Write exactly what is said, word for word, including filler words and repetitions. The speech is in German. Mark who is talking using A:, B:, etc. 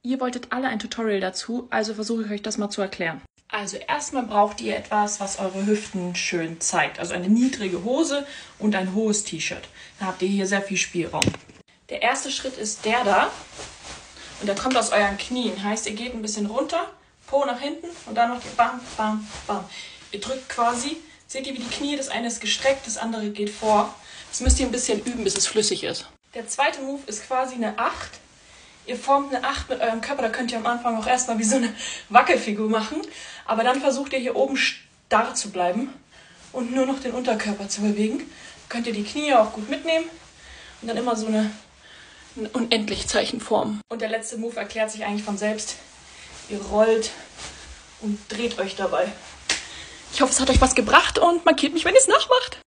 A: Ihr wolltet alle ein Tutorial dazu, also versuche ich euch das mal zu erklären. Also erstmal braucht ihr etwas, was eure Hüften schön zeigt. Also eine niedrige Hose und ein hohes T-Shirt. Dann habt ihr hier sehr viel Spielraum. Der erste Schritt ist der da. Und der kommt aus euren Knien. Heißt, ihr geht ein bisschen runter, Po nach hinten und dann noch die Bam, Bam, Bam. Ihr drückt quasi, seht ihr wie die Knie, das eine ist gestreckt, das andere geht vor. Das müsst ihr ein bisschen üben, bis es flüssig ist. Der zweite Move ist quasi eine acht. Ihr formt eine acht mit eurem Körper, da könnt ihr am Anfang auch erstmal wie so eine Wackelfigur machen. Aber dann versucht ihr hier oben starr zu bleiben und nur noch den Unterkörper zu bewegen. Könnt ihr die Knie auch gut mitnehmen und dann immer so eine, eine Unendlichzeichen formen. Und der letzte Move erklärt sich eigentlich von selbst. Ihr rollt und dreht euch dabei. Ich hoffe, es hat euch was gebracht und markiert mich, wenn ihr es nachmacht.